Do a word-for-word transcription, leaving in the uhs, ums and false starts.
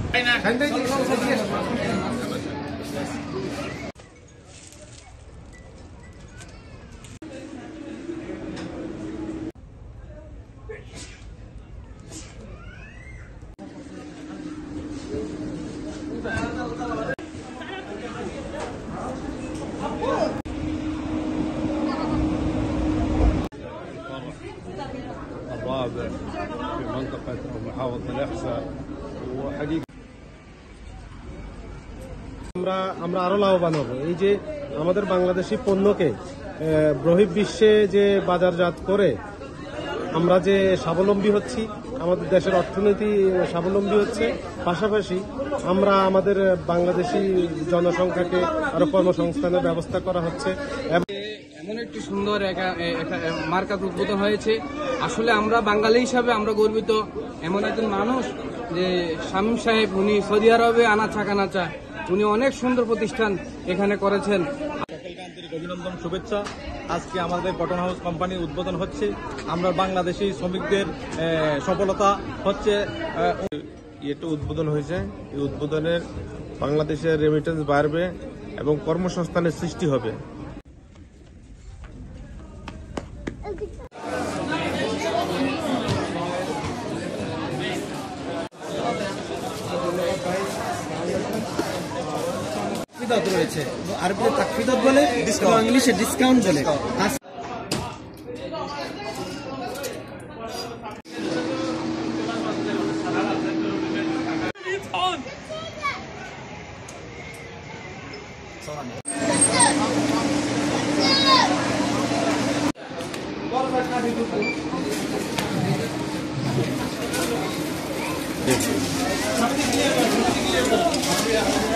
الرابع في منطقة أو محافظة الإحساء وحقيقة আমরা আমরা আরো লাভবান হব। এই যে আমাদের বাংলাদেশি পণ্যকে বহির্বিশ্বে যে বাজারজাত করে আমরা যে স্বাবলম্বী হচ্ছি, আমাদের দেশের অর্থনীতি স্বাবলম্বী হচ্ছে, পাশাপাশি আমরা আমাদের বাংলাদেশি জনসংখ্যাকে আরো কর্মসংস্থানের ব্যবস্থা করা হচ্ছে। এমন একটি সুন্দর মার্কা উদ্বোধন হয়েছে। আসলে আমরা বাঙালি হিসাবে আমরা গর্বিত। এমন একজন মানুষ যে শামীম সাহেব, উনি সৌদি আরবে আনাচা কানাচা, উনি অনেক সুন্দর প্রতিষ্ঠান এখানে করেছেন। সকলকে আন্তরিক অভিনন্দন, শুভেচ্ছা। আজকে আমাদের কটন হাউস কোম্পানির উদ্বোধন হচ্ছে। আমরা বাংলাদেশি শ্রমিকদের সফলতা হচ্ছে। এটা উদ্বোধন হয়েছে, এই উদ্বোধনের বাংলাদেশের রেমিটেন্স বাড়বে এবং কর্মসংস্থানের সৃষ্টি হবে। রয়েছে আরবিতে তাকফিদাত বলে, ইংলিশে ডিসকাউন্ট বলে। দেখুন